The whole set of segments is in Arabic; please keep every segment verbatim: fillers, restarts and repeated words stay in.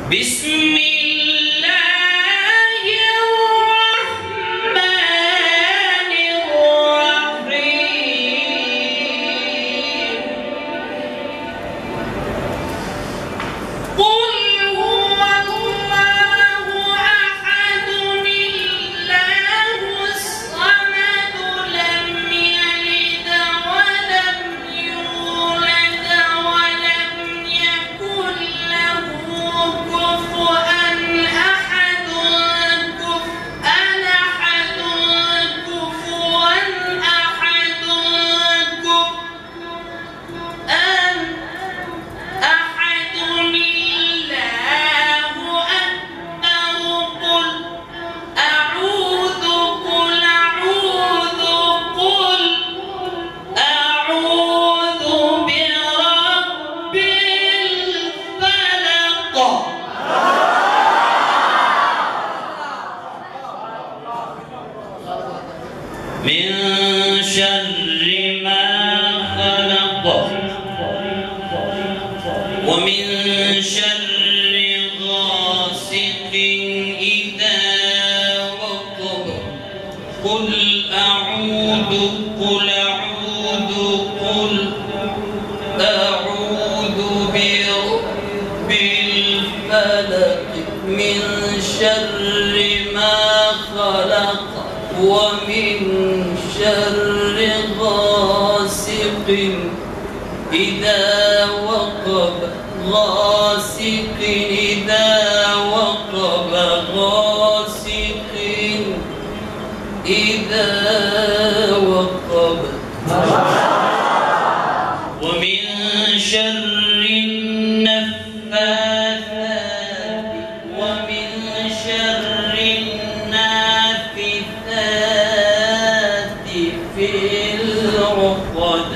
بسم الله الرحمن الرحيم قل هو الله أحد الله الصمد لم يلد ولم يولد ولم يكن له كفوا أحد كفوا أحد كفوا أحد كفوا أحد الله أكبر قل أعوذ قل أعوذ قل أعوذ برب الفلق من شر ما خلق ومن شر غاسق إذا وقب قل أعوذ قل أعوذ قل أعوذ برب الفلق من شر ما خلق ومن شر غاسق إذا وقب غاسق إذا وقب غاسق إذا وقب ومن شر النفاثات ومن شر النافثات في العقد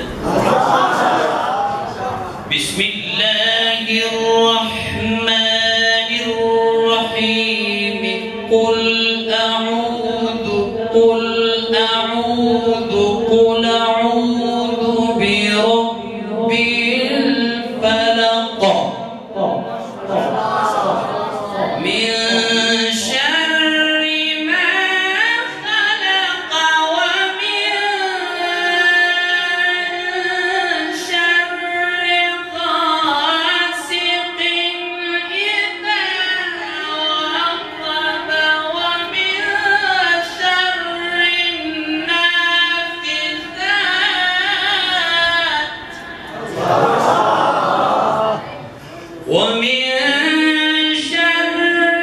بسم الله الرحمن الرحيم قل أعوذ قل أعوذ قل أعوذ برب الفلق من شر ما خلق ومن شر غاسق إذا وقب ومن شر النافثات ومن شر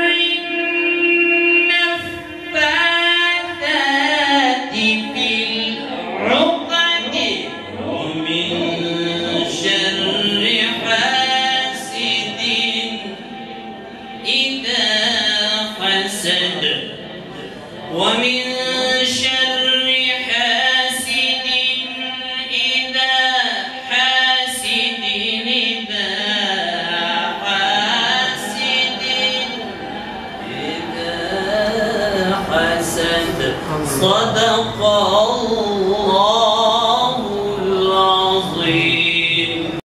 النفاثات في العقد ومن شر حاسد إذا حسد ومن شر حاسد إذا حاسد إذا حاسد إذا حسد صدق الله.